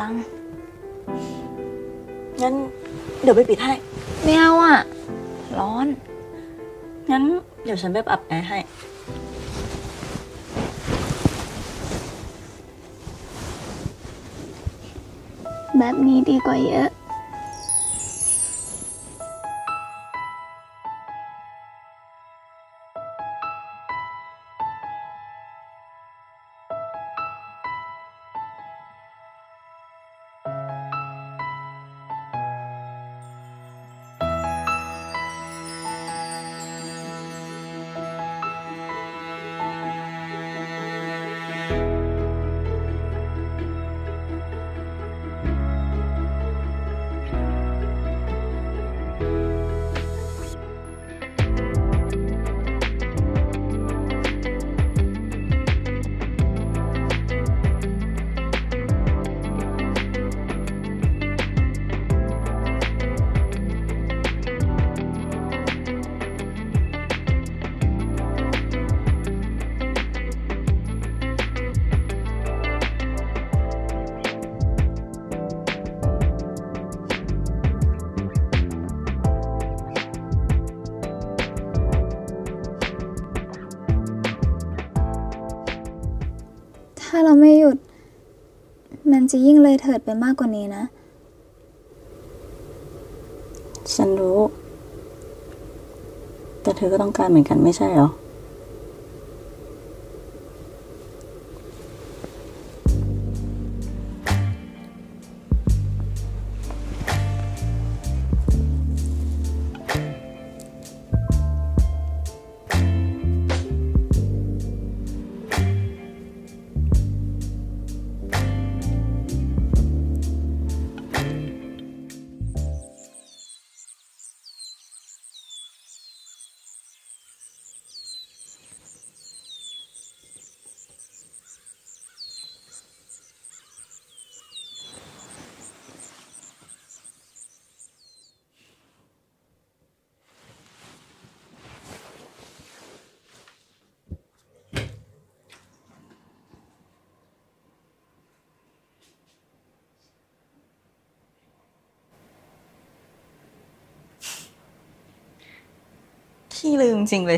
จังงั้นเดี๋ยวไปปิดให้ไม่เอาอ่ะร้อนงั้นเดี๋ยวฉันไปปรับแอร์ให้แบบนี้ดีกว่าเยอะถ้าเราไม่หยุดมันจะยิ่งเลยเถิดไปมากกว่านี้นะฉันรู้แต่เธอก็ต้องการเหมือนกันไม่ใช่หรอขี้ลืมจริงเลย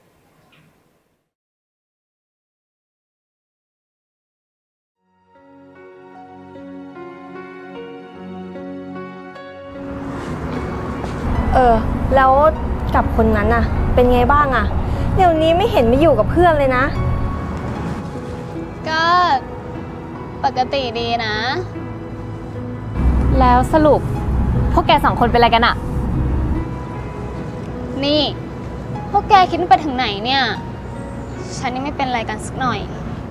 แล้วกับคนนั้นน่ะเป็นไงบ้างอะเดี๋ยวนี้ไม่เห็นไม่อยู่กับเพื่อนเลยนะก็ปกติดีนะแล้วสรุปพวกแก2 คนเป็นอะไรกันอะนี่พวกแกคิดไปถึงไหนเนี่ยฉันยังไม่เป็นอะไรกันสักหน่อย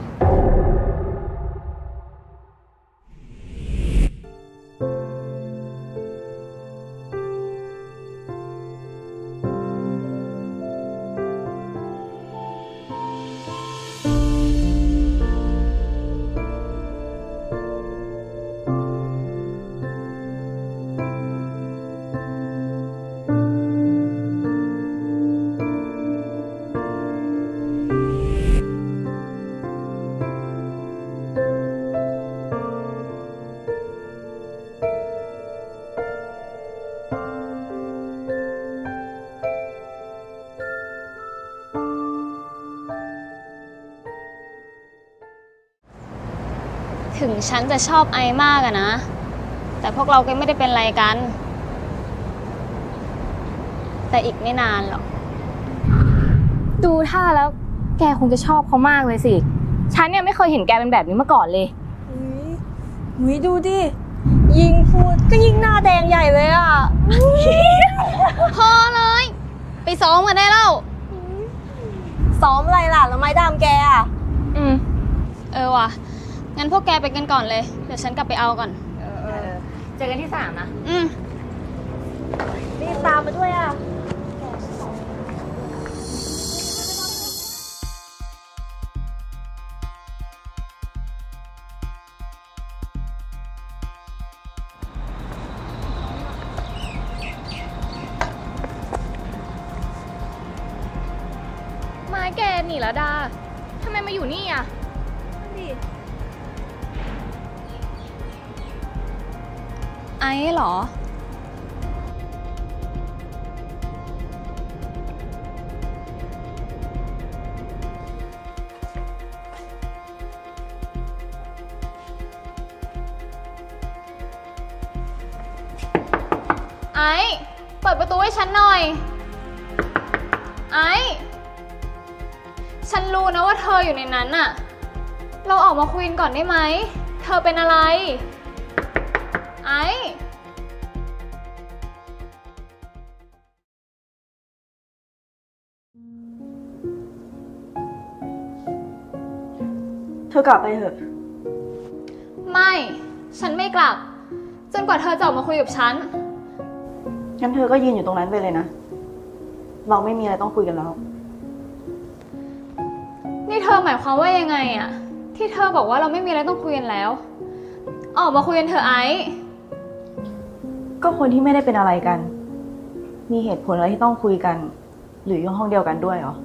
ถึงฉันจะชอบไอมากอะนะแต่พวกเราก็ไม่ได้เป็นอะไรกันแต่อีกไม่นานหรอกดูท่าแล้วแกคงจะชอบเขามากเลยสิฉันเนี่ยไม่เคยเห็นแกเป็นแบบนี้มาก่อนเลยอุ๊ยดูดิยิงพูดก็ยิ่งหน้าแดงใหญ่เลยอ่ะพอเลยไปซ้อมกันได้แล้วซ้อมอะไรล่ะแล้วไม้ดามแกอ่ะว่ะงั้นพวกแกไปกันก่อนเลยเดี๋ยวฉันกลับไปเอาก่อนเจอกันที่3นะรีบตามมาด้วยอ่ะไม้แกหนีแล้วดาทำไมมาอยู่นี่อ่ะไอซ์เหรอ ไอซ์เปิดประตูให้ฉันหน่อย ไอซ์ฉันรู้นะว่าเธออยู่ในนั้นน่ะ เราออกมาคุยกันก่อนได้ไหม เธอเป็นอะไร ไอซ์เธอกลับไปเถอะไม่ ฉันไม่กลับ จนกว่าเธอจะออกมาคุยกับฉันงั้นเธอก็ยืนอยู่ตรงนั้นไปเลยนะ เราไม่มีอะไรต้องคุยกันแล้วนี่เธอหมายความว่ายังไงอะที่เธอบอกว่าเราไม่มีอะไรต้องคุยกันแล้ว ออกมาคุยกันเถอะไอซ์ก็คนที่ไม่ได้เป็นอะไรกัน มีเหตุผลอะไรที่ต้องคุยกัน หรืออยู่ห้องเดียวกันด้วยเหรอ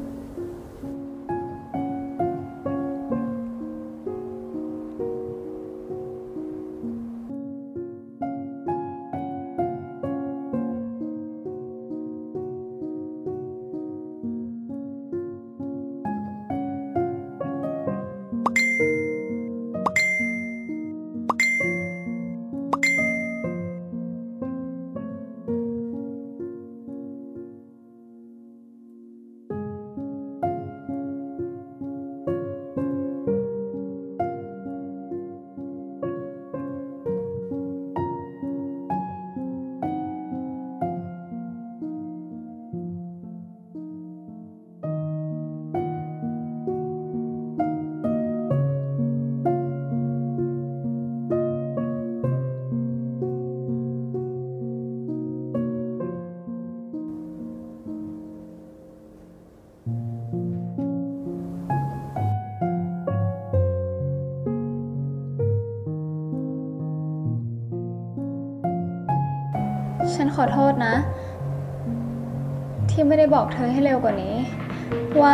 ฉันขอโทษนะ ที่ไม่ได้บอกเธอให้เร็วกว่านี้ ว่า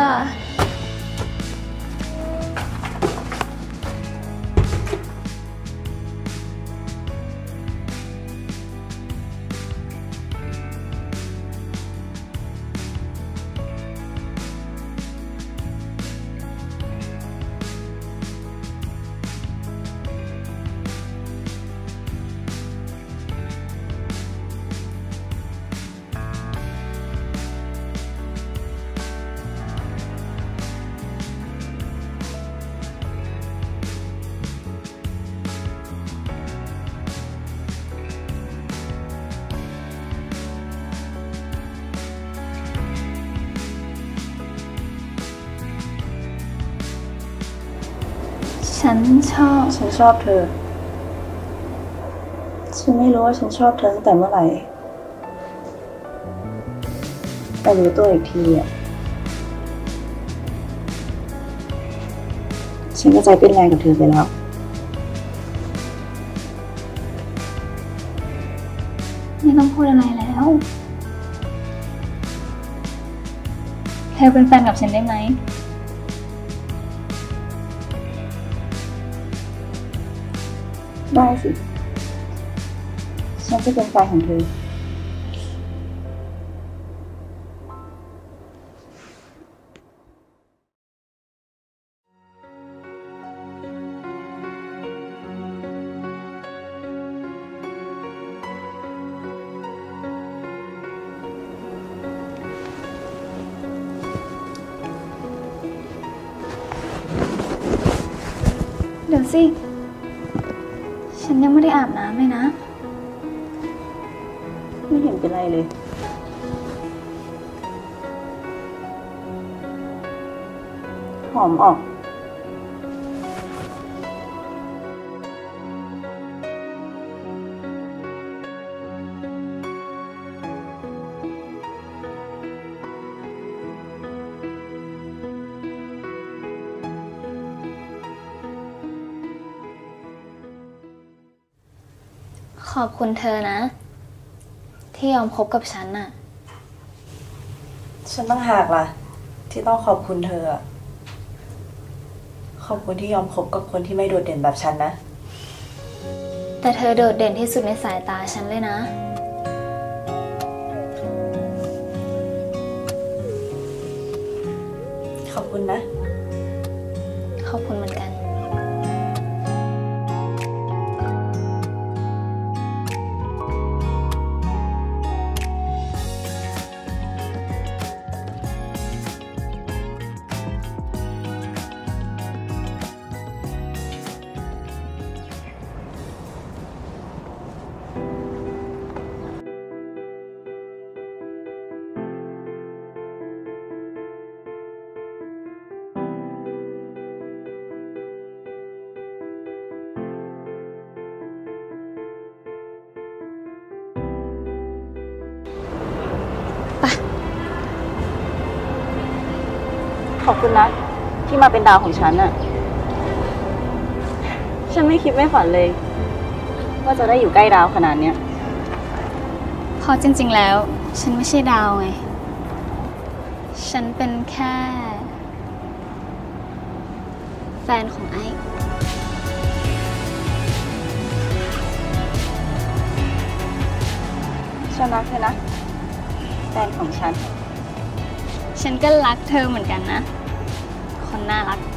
ฉันชอบฉันชอบเธอ ฉันไม่รู้ว่าฉันชอบเธอตั้งแต่เมื่อไหร่ แต่รู้ตัวอีกทีอ่ะ ฉันก็ใจเป็นแรงกับเธอไปแล้วไม่ต้องพูดอะไรแล้ว เธอเป็นแฟนกับฉันได้ไหมได้สิ ฉันจะเป็นแฟนของเธอเดี๋ยวสิ ฉันยังไม่ได้อาบน้ำเลยนะไม่เห็นเป็นไรเลย หอมออกขอบคุณเธอนะ ที่ยอมคบกับฉันน่ะฉันต้องหากล่ะ ที่ต้องขอบคุณเธอ ขอบคุณที่ยอมคบกับคนที่ไม่โดดเด่นแบบฉันนะแต่เธอโดดเด่นที่สุดในสายตาฉันเลยนะขอบคุณนะขอบคุณเหมือนกันขอบคุณนะ ที่มาเป็นดาวของฉันน่ะ ฉันไม่คิดไม่ฝันเลย ว่าจะได้อยู่ใกล้ดาวขนาดเนี้ยเพราะจริงๆ แล้ว ฉันไม่ใช่ดาวไง ฉันเป็นแค่ แฟนของไอ้ฉันรักเธอนะ แฟนของฉันฉันก็รักเธอเหมือนกันนะ คนน่ารัก